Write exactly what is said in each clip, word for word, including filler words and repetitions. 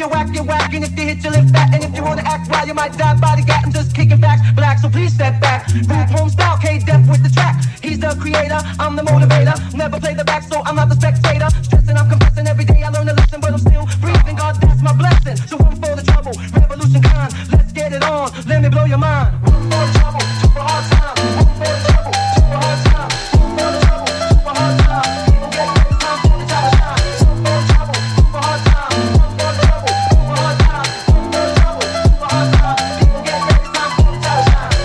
you're whack, you're whack. And if you hit, you live fat. And if you wanna act wild, you might die by the gat. I'm just kicking facts, black, so please step back. Move home style, K-Def with the track. He's the creator, I'm the motivator. Never play the back, so I'm not the spectator. Stressing, I'm confessing, every day I learn a lesson, but I'm still breathing. God, that's my blessing. So one for the trouble, revolution kind. Let's get it on, let me blow your mind. One for the trouble, two for hard time. One for the trouble, two for hard time. One for the trouble, two for hard time. People get ready, it's time for the time to shine. One for the trouble, two for hard time. One for the trouble, two for hard time. One for the trouble, two for hard time. People get ready, it's time for the time to shine.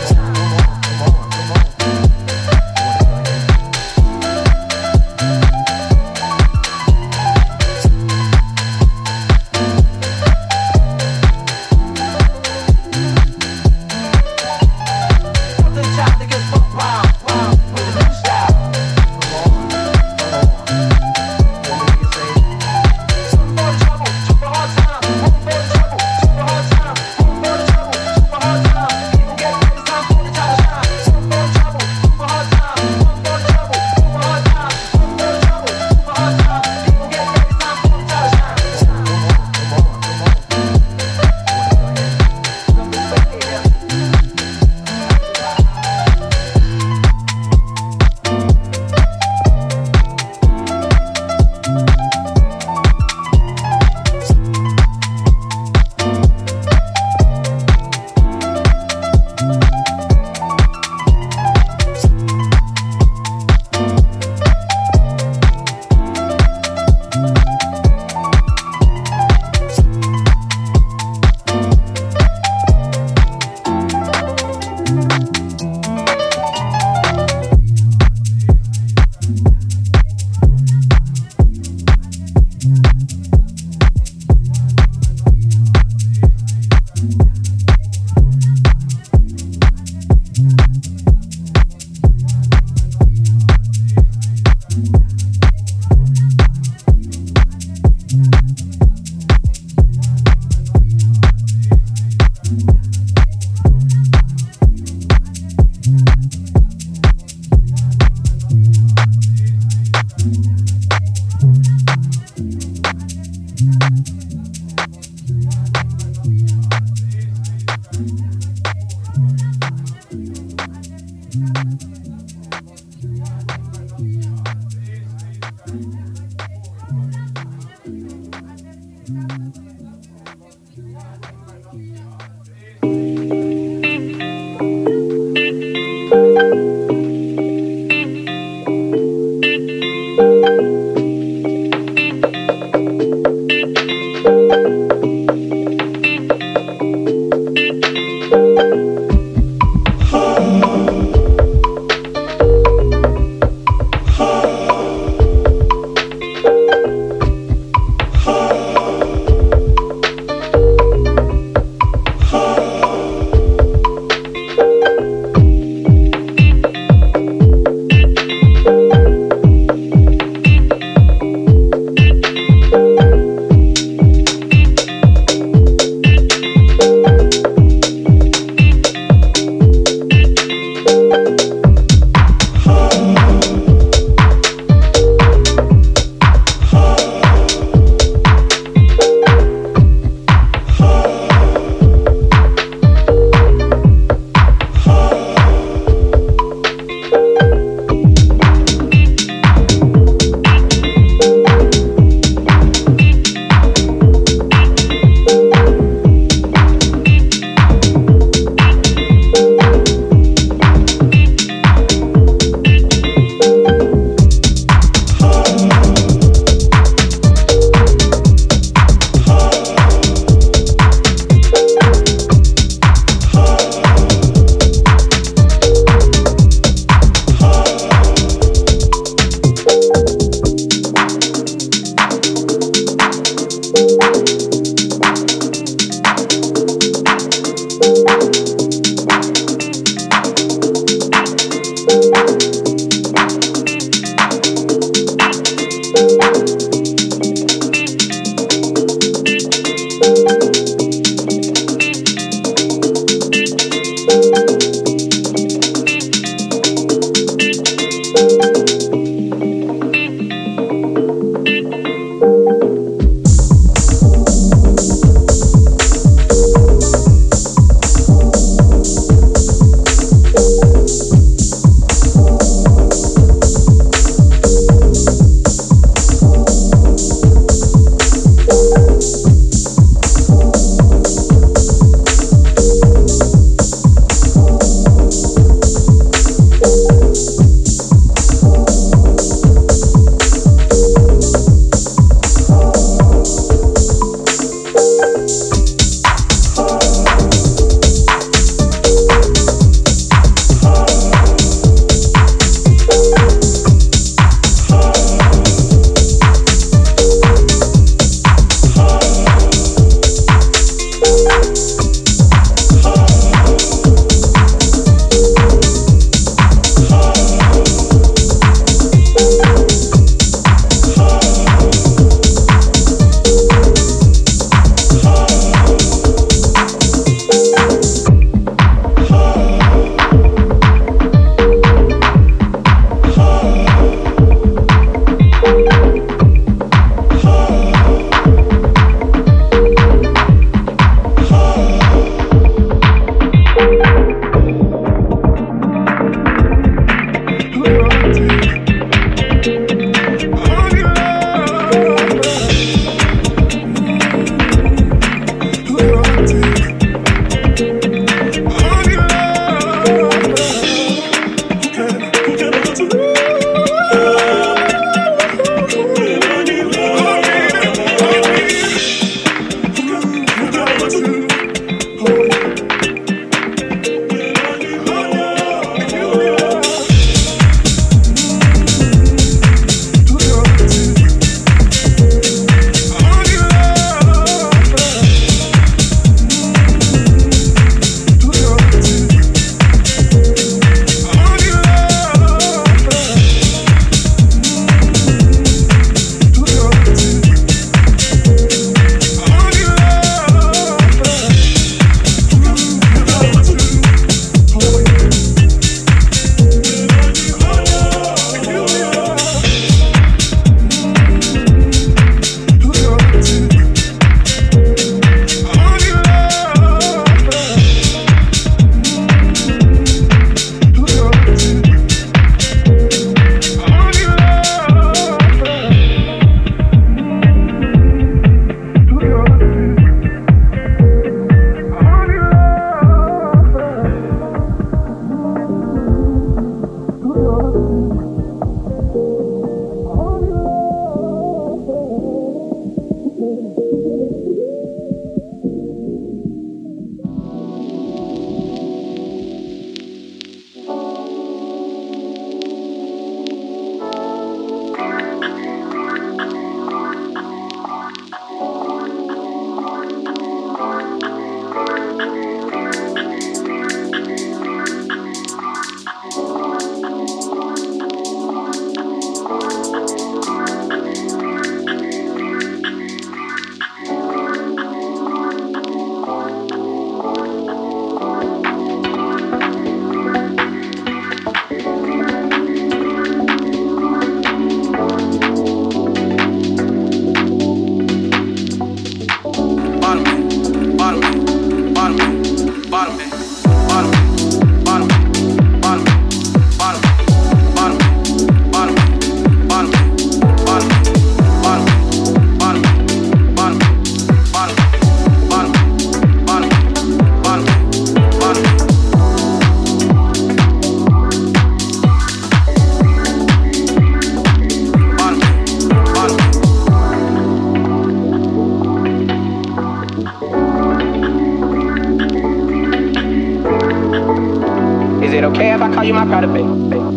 you my pride, babe.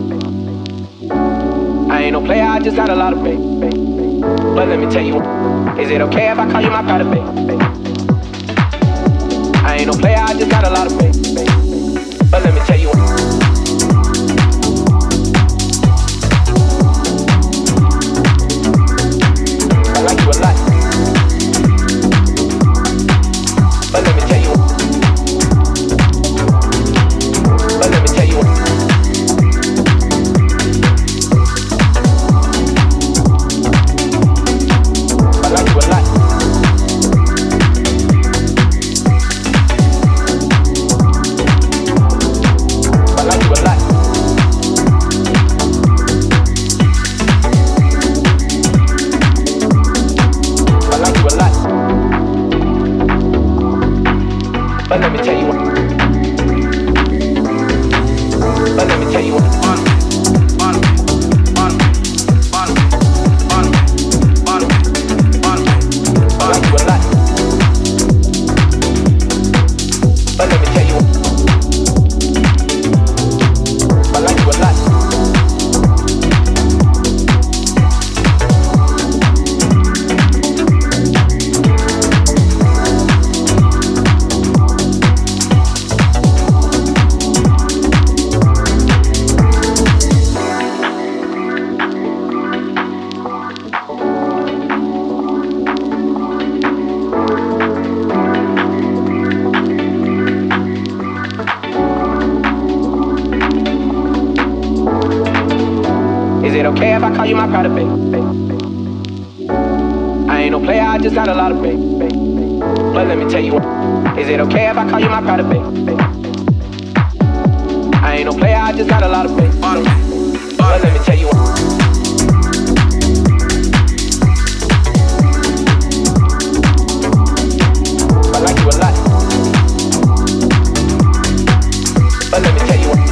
I ain't no player, I just got a lot of faith. But let me tell you, is it okay if I call you my pride, babe? I ain't no player, I just got a lot of faith. But let me tell you, I like you a lot. But let me tell you, but let me tell you, I like you a lot. I like you a lot. I like you a lot. But let me tell you, but let me tell you, on, on, on, on, on, on, on, I like you a lot. But let me tell you, I like you a lot. Is it okay if I call you my pride, babe? I ain't no player, I just got a lot of faith. But let me tell you, is it okay if I call you my pride, babe? I ain't no player, I just got a lot of faith. But let me tell you, I like you a lot. But let me tell you,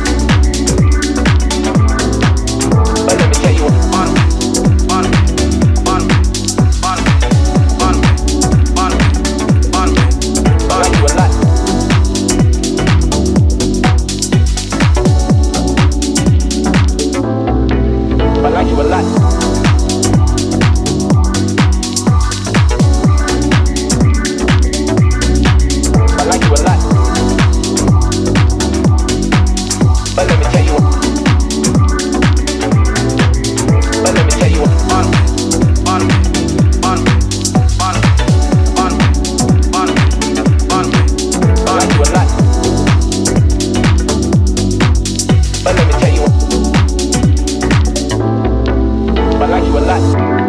but let me tell you, on, on, on, on, on, on, on, I like you a lot. I like you a lot. I like you a lot. But let me tell you, but let me tell you, on, on, on, on, on, on, on, I like you a lot. But let me tell you, I like you a lot.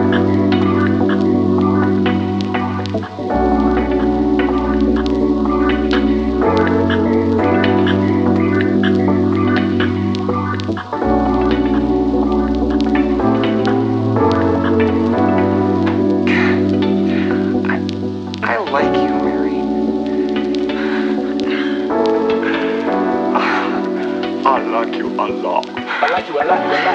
I like you, Mary. I like you a lot. I like you a lot, a lot.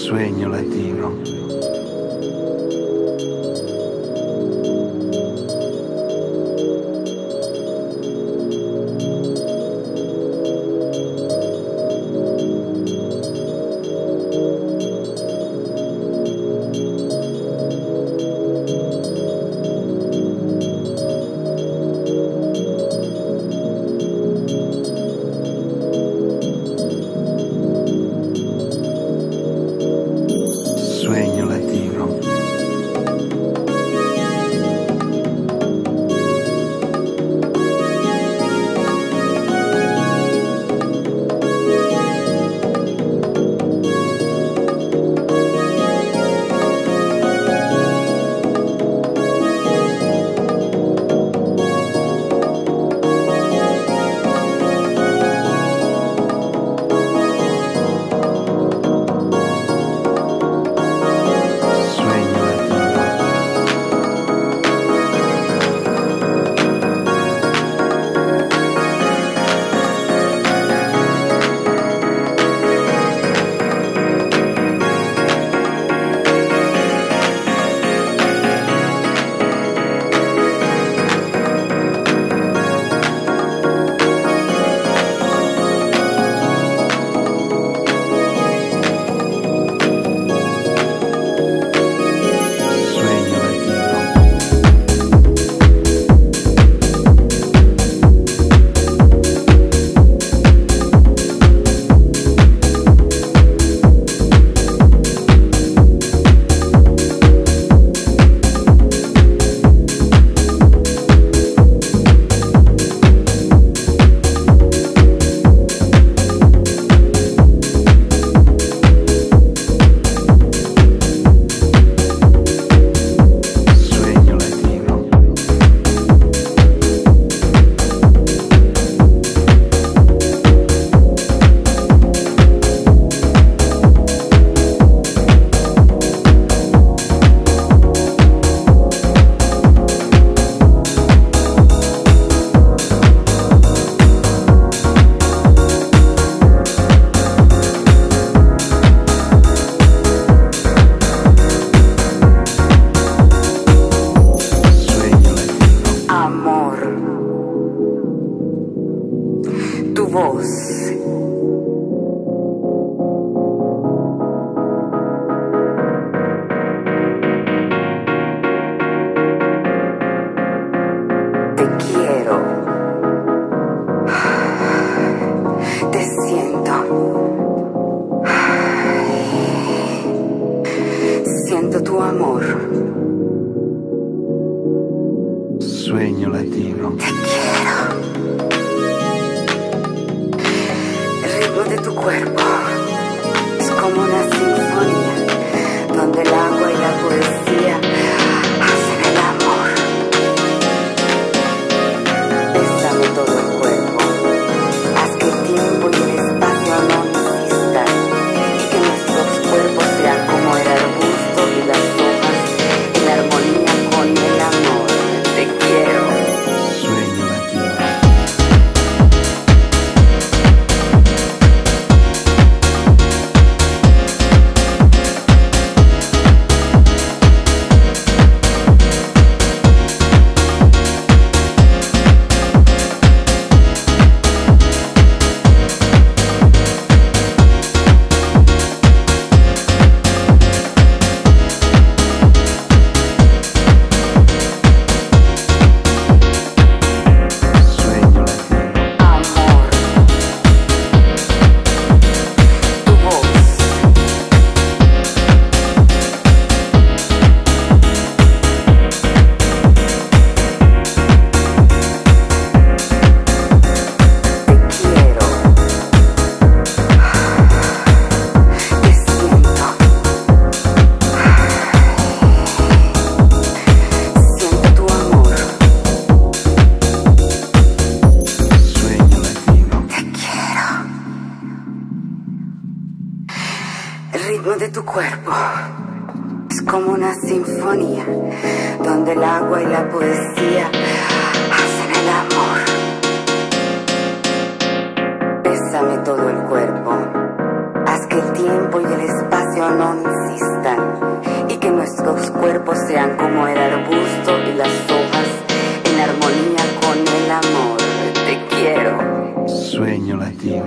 Sueño latino. Sueño latino. Tu voz. Te quiero. Te siento. Siento tu amor. Sueño latino. Te quiero. El ritmo de tu cuerpo es como una sinfonía donde el agua y la poesía hacen el amor. Bésame todo el cuerpo. Haz que el tiempo y el espacio no existan y que nuestros cuerpos sean como el arbusto y las hojas en armonía con el amor. Te quiero. Sueño latino. El ritmo de tu cuerpo es como una sinfonía donde el agua y la poesía hacen el amor. Bésame todo el cuerpo, haz que que el tiempo y el espacio no insistan y que nuestros cuerpos sean como el arbusto y las hojas en armonía con el amor. Te quiero. Sueño latino.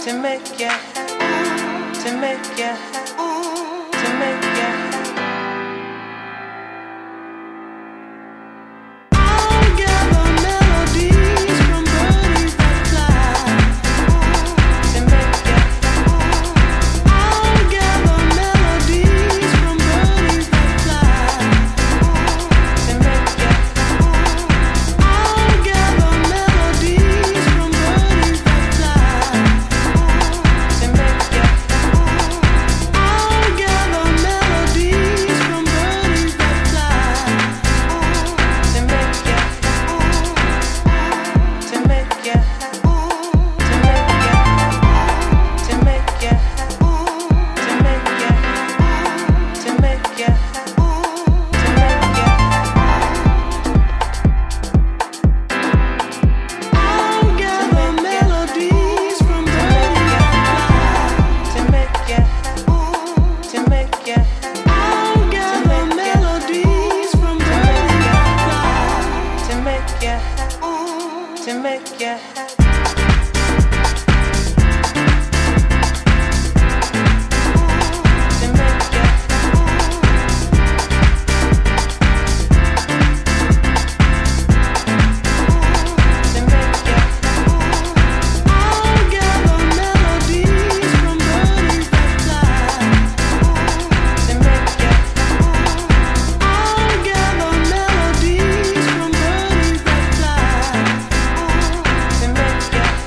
to make you, to make you, to make you. I'll gather melodies from birdies that fly to make you. I'll gather melodies from birdies that fly to make you. I'll gather melodies from birdies that fly to make you. I'll gather melodies from birdies that fly to make you. To make you. To make you. To make you. To make you. To make you. To make you. I'll gather melodies from birdies that fly to make you. To make you. I'll gather melodies from birdies that fly to make you. To make you. To make you. To make you. I'll gather melodies from birdies that fly to make you. I'll gather melodies from birdies that fly to make you.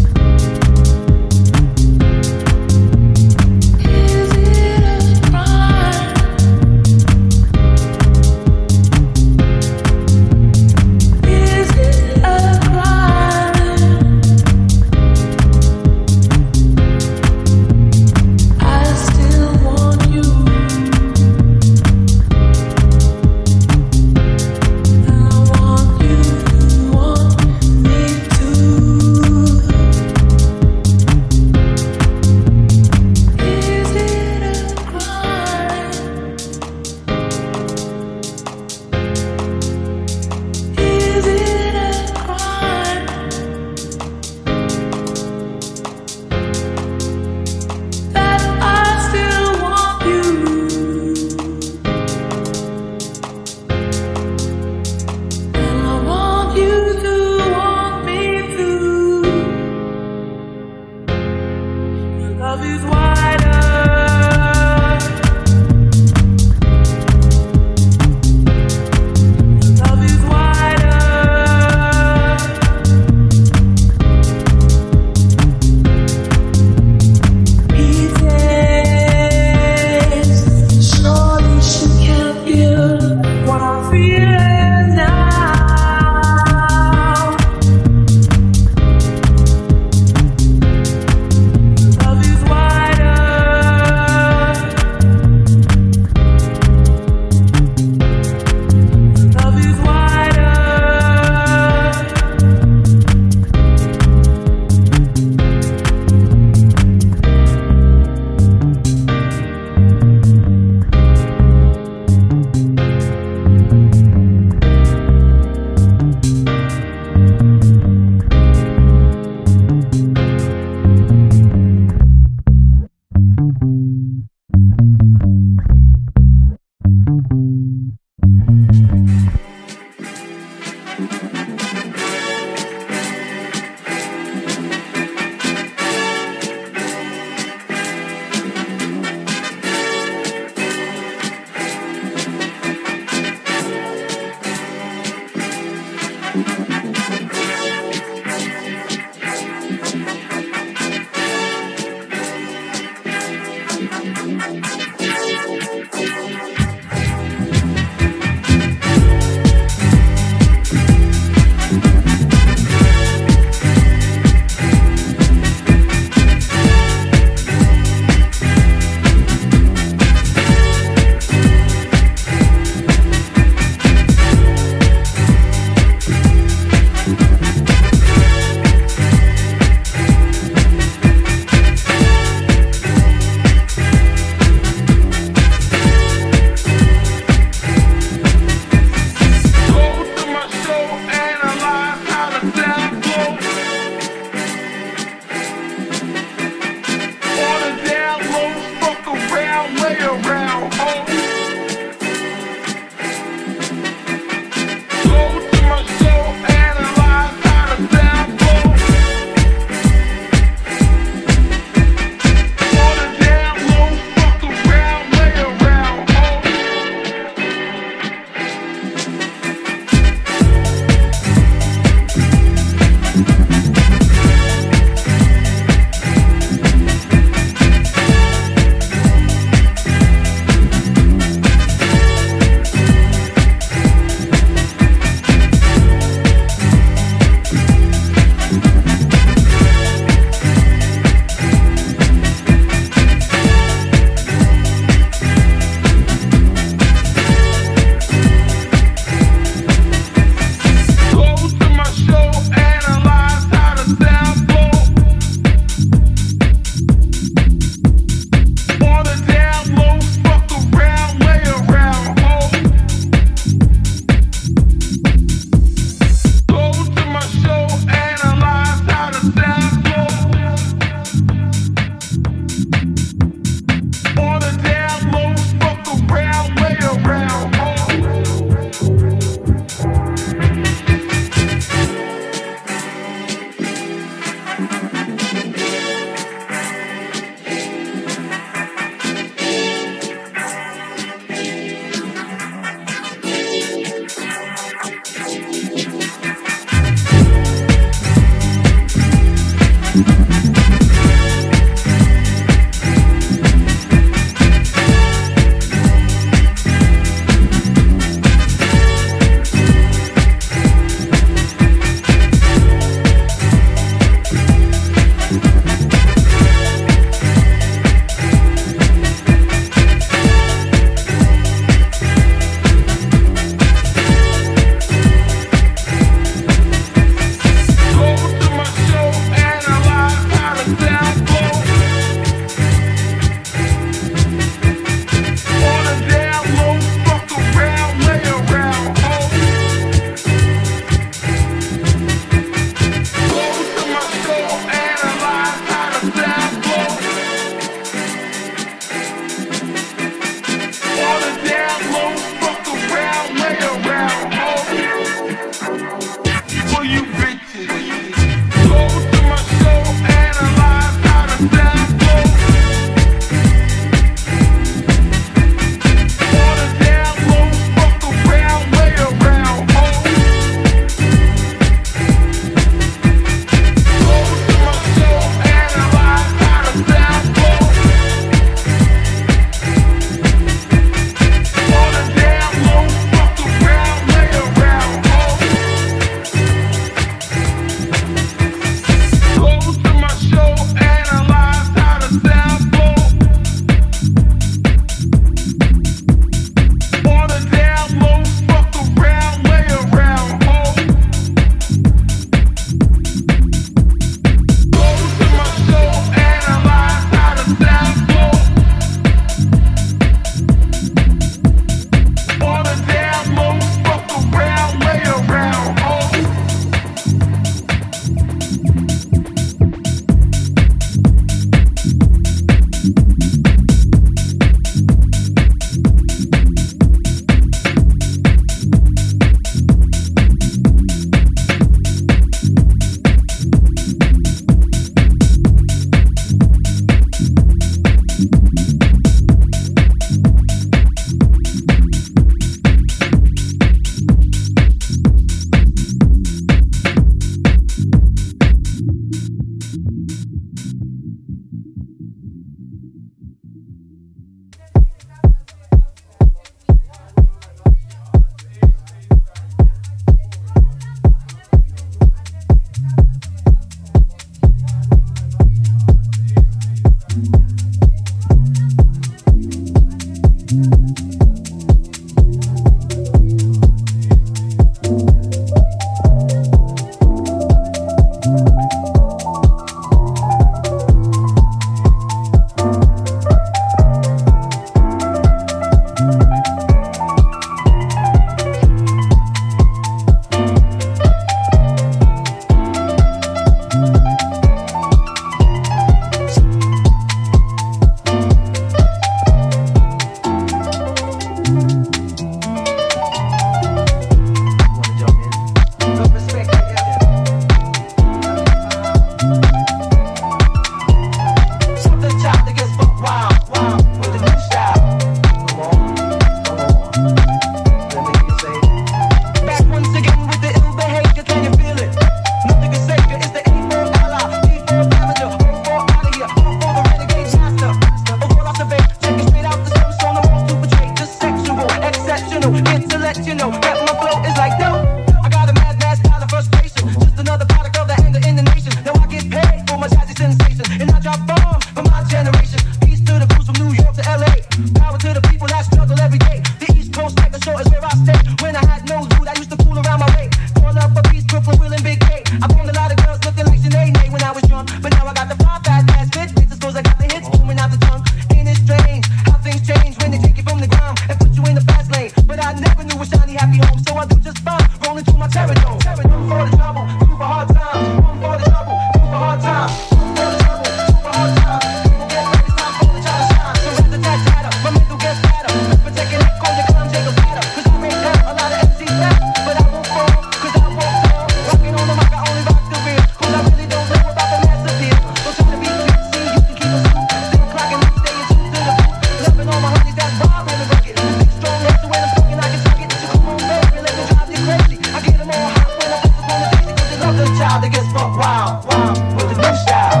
you know that my flow is like no. I got a mad, mad style of frustration. Just another product of the anger in the nation. Now I get paid for my jazzy sensation, and I drop bombs for my generation. Peace to the crews from New York to L A. Power to the people that struggle every day. The East Coast like the shore is where I stay. When I had no food, I used to fool around my way. Call up for peace, Brooklyn, Will, and Big K. I found a lot of girls looking like Sinead when I was young, but now I got the fly, fat, ass, fit, bitches, cause I got the hits booming out the tongue. Ain't it strange how things change when they take you from the ground and put you in the fast lane? But I never knew a shiny, happy home, so I do just fine, rolling through my terradome. One for the trouble, two for hard times. One for the trouble, two for hard times. One for the trouble, two for hard times. People get ready, it's time for the child to shine. So rat the tat tatter, my mental gets fatter. Never taking it, call your clown Jacob Batter. Cause I make down a lot of M Cs back, but I won't fall, cause I won't fall. Rocking on the mic, I only rock the real, cause I really don't know about the mass appeal. Don't try to be cute, see, you can keep a suit. Still clocking up, staying true to the boot. Loving all my honeys, that's Bob in the bucket. Big strong head, so when I'm talking, I can tuck it. So come on, baby, let me drive you crazy. I get them all hot when I put them on the daisy, cause they love the child that gets fucked wild, wild, with the new style.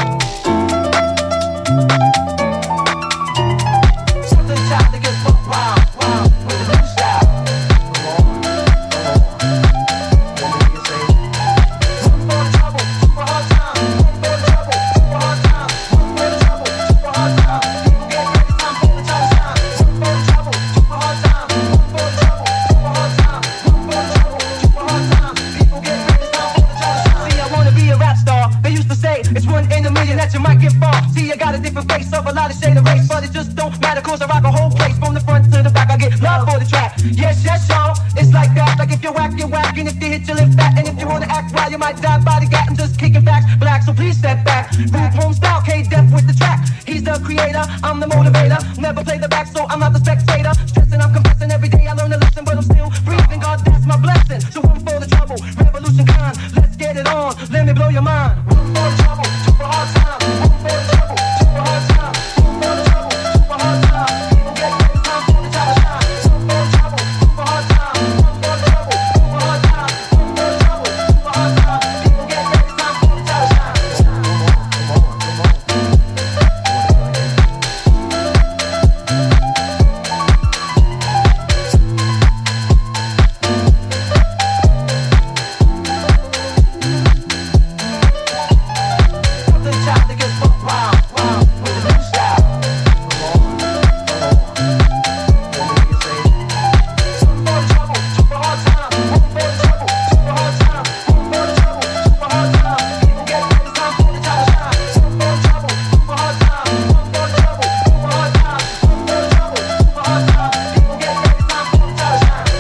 With the child that gets fucked wild, wild, with the new style. One for the trouble, two for hard times. One for the trouble, two for hard times. One for the trouble, two for hard times. People get ready, time for the child to shine. One for the trouble, two for hard times. One for the trouble, two for hard times. One for the trouble, two for hard times. People get ready, time for the child to shine. See, I wanna be a rap star. They used to say it's one in a million that you might get far. See, I got a different face of a lot of shade of race, but it just don't matter cause I rock a whole place. From the front to the back, I get love for the track. Yes, yes, y'all, it's like that. Like if you're whack, you're whack, and if you hit, you lift back. And if you wanna act wild, you might die by the gat. I'm just kicking facts, black, so please step back. Rap home style, K-Def with the track. He's the creator, I'm the motivator. Never play the back, so I'm not the spectator. Stressing, I'm confessing, every day I learn a lesson, but I'm still breathing, God, that's my blessing. So one for the trouble, revolution kind, let's get it on, let me blow your mind. One for the trouble, two for hard times. One for the trouble, two for hard times. One for the trouble, two for hard times. People get ready, time for the child to shine. One for the trouble, two for hard times. One for the trouble, two for hard times. One for the trouble, two for hard times. People get ready, time for the child to shine. The child that gets fucked wild, wild, with the new style. One for the trouble, two for hard times. One for the trouble, two for hard times. One for the trouble, two for hard times. People get ready, time for the child to shine. One for the trouble, two for hard times. One for the trouble, two for hard times. One for the trouble, two for hard times. People get ready, time for the child to shine.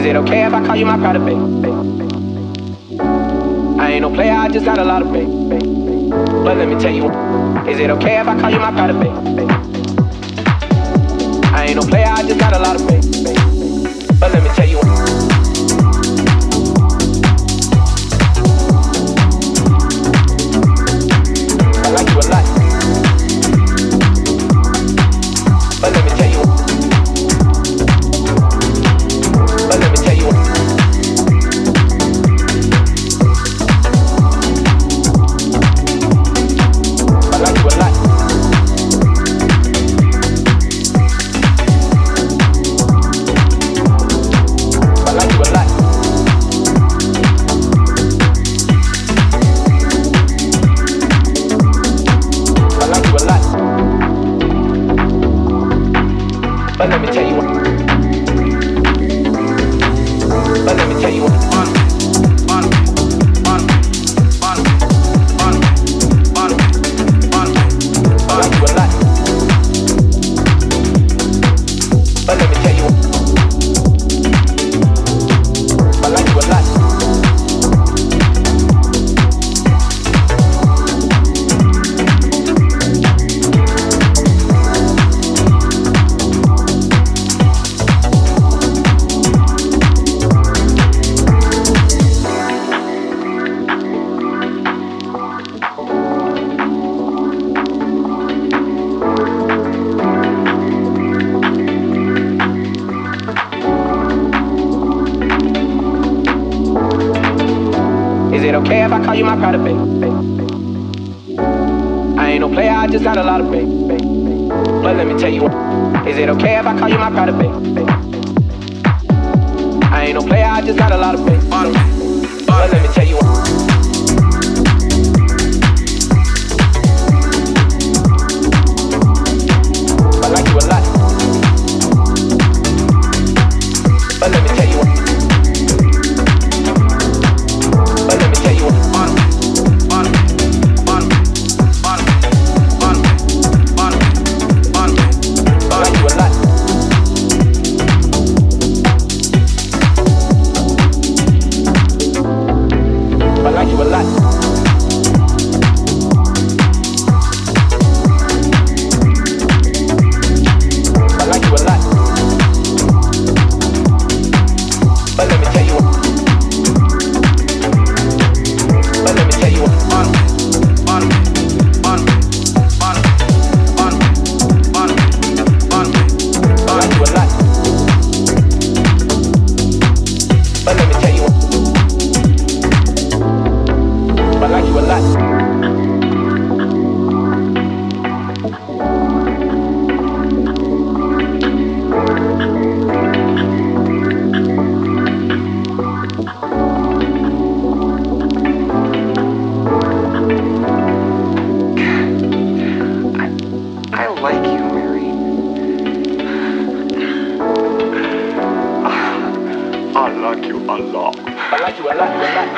it okay if I call you my pride, babe? I ain't no player, I just got a lot of faith. But let me tell you, is it okay if I call you my pride, babe? I ain't no player, I just got a lot of faith. But let me tell you, I like you a lot. But let me tell you, but let me tell you, I like you a lot. I like you a lot. I like you a lot. But let me tell you what. But let me tell you what. I like you a lot. But let me tell you what. I like you a lot. Is it okay if I call you my pride, babe? I ain't no player, I just got a lot of faith. But let me tell you, is it okay if I call you my pride, babe? I ain't no player, I just got a lot of faith. But let me tell you, I like you a lot. But let me tell you, but let me tell you, I like you a lot. I like you a lot. I like you a lot. But let me tell you, but let me tell you, I like you a lot. But let me tell you, I like you a lot. I like you, Mary. I like you a lot. I like you a lot, a lot.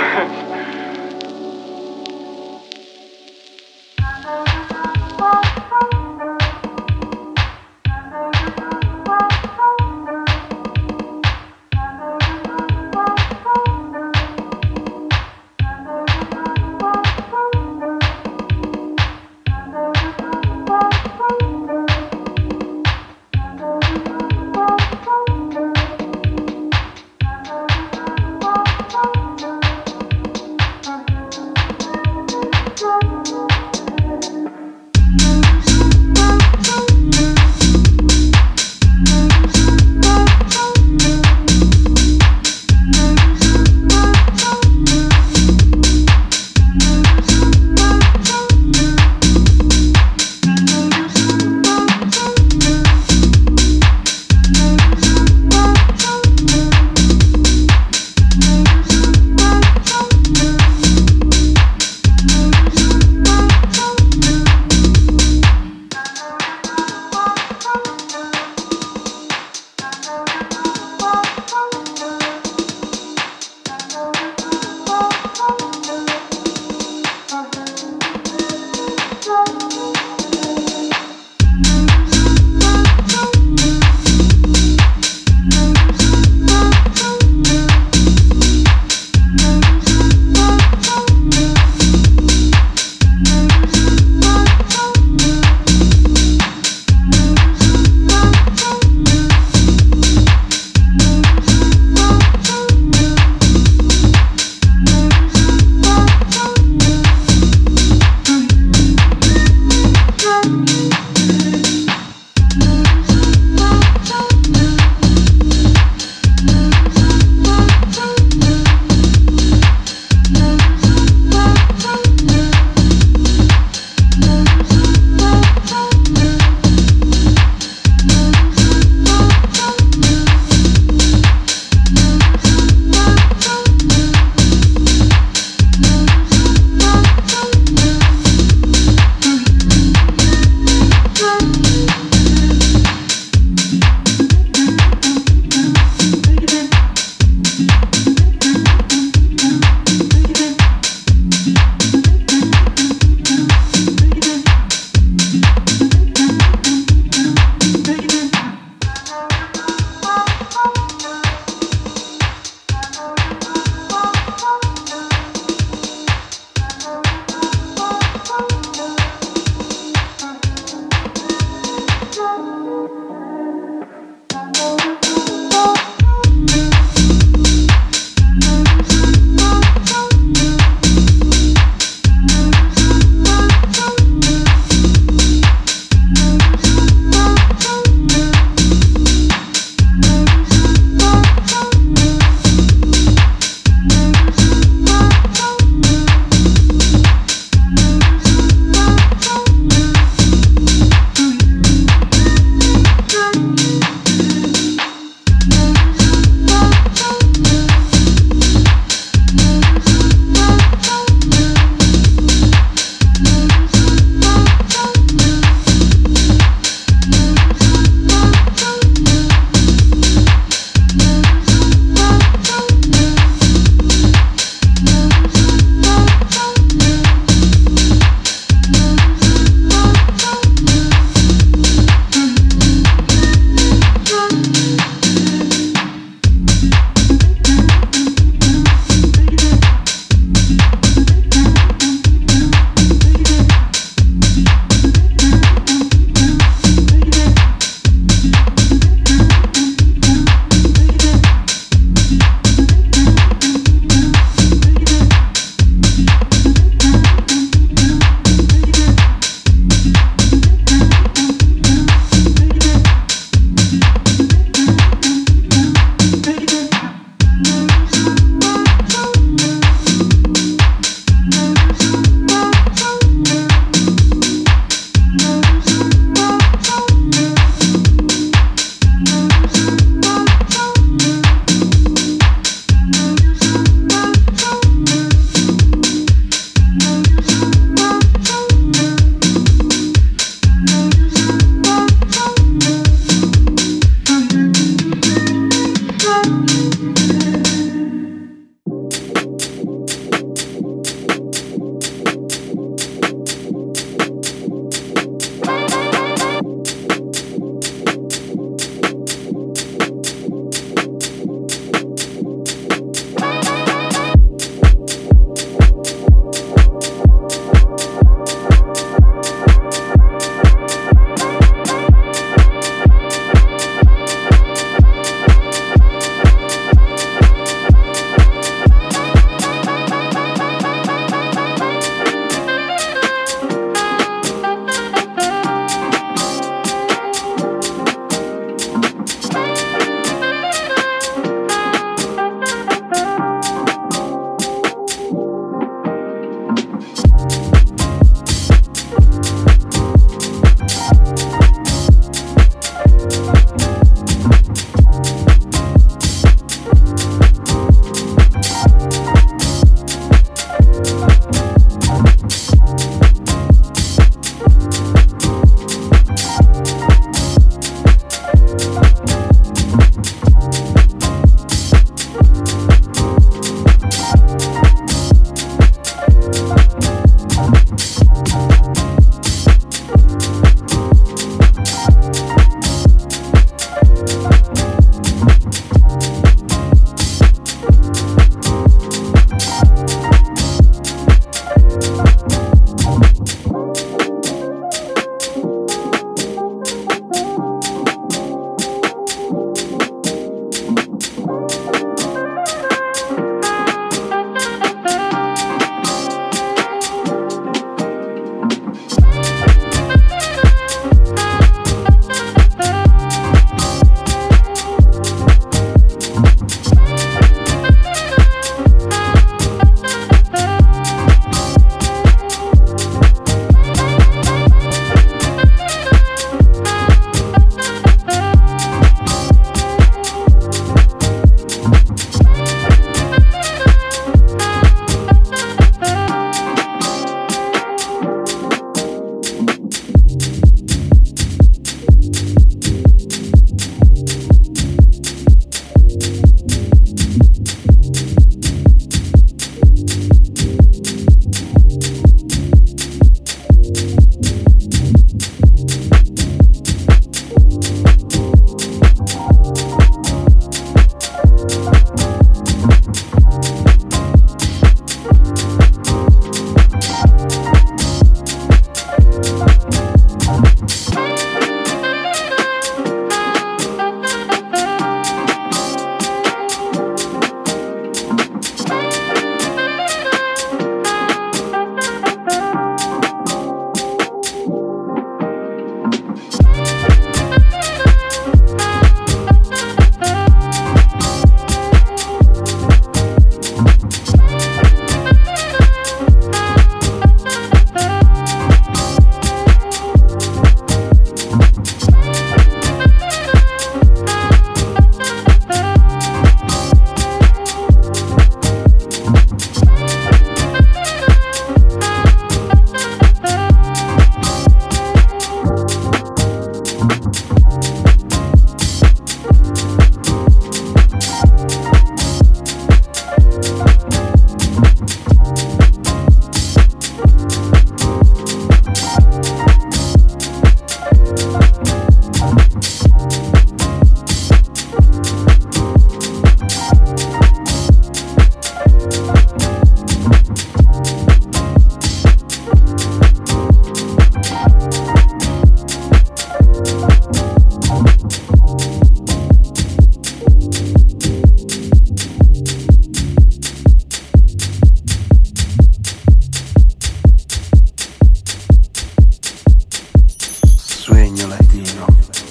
latino.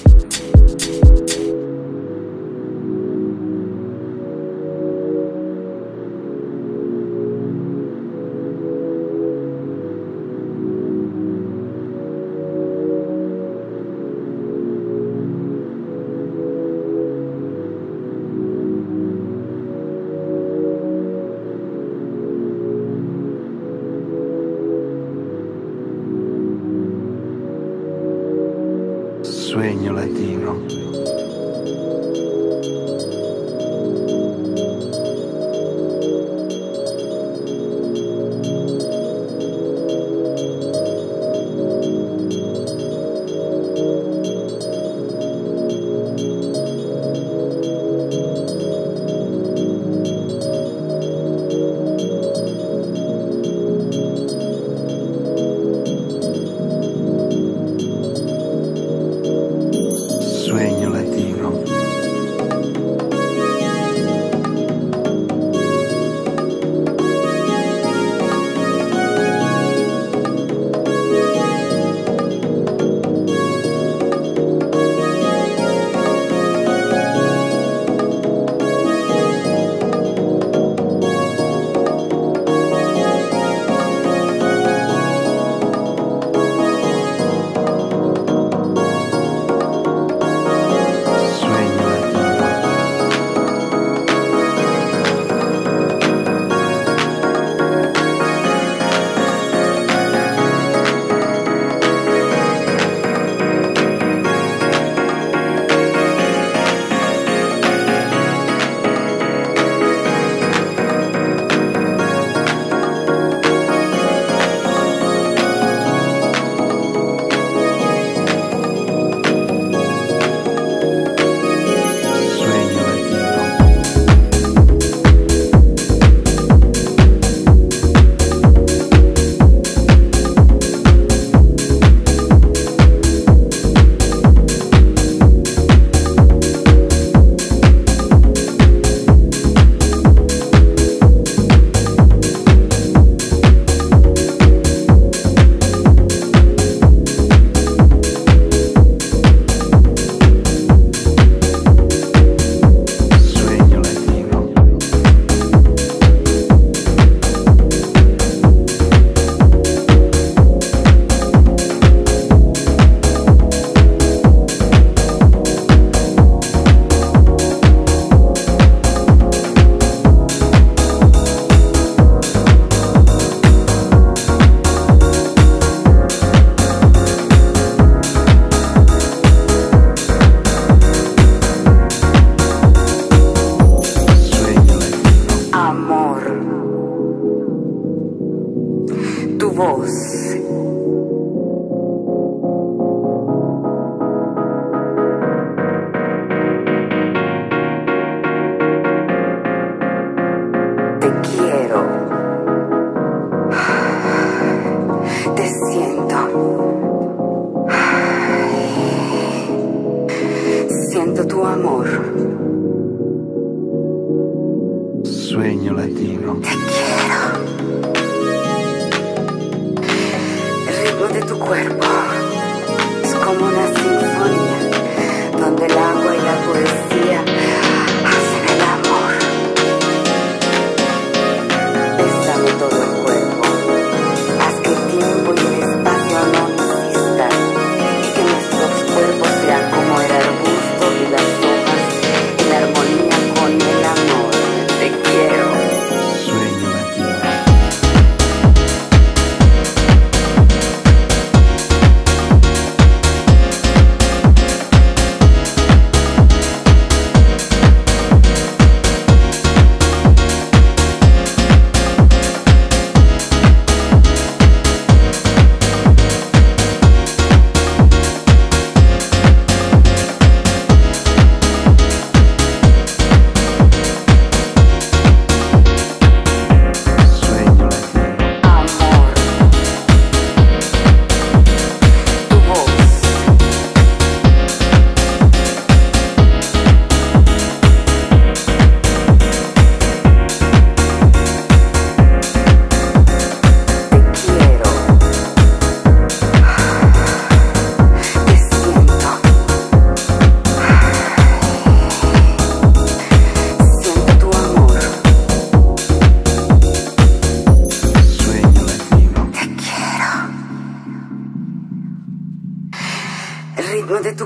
Sueño latino. Sueño latino. Tu voz. Te quiero. Te siento. Siento tu amor. Sueño latino. Te quiero. El ritmo de tu cuerpo es como una sinfonía donde el agua y la poesía hacen el amor. Bésame todo el cuerpo. Haz que el tiempo y el espacio no existan y que nuestros cuerpos sean como el arbusto y las hojas en armonía con el amor. Te quiero. Sueño latino.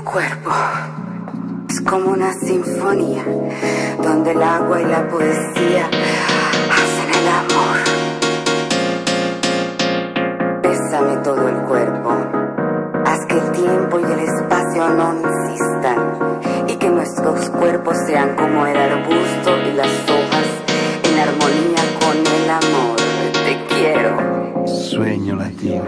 Tu cuerpo es como una sinfonía donde el agua y la poesía hacen el amor. Bésame todo el cuerpo, haz que el tiempo y el espacio no insistan y que nuestros cuerpos sean como el arbusto y las hojas en armonía con el amor. Te quiero. Sueño latino.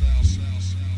sound, sound, sound.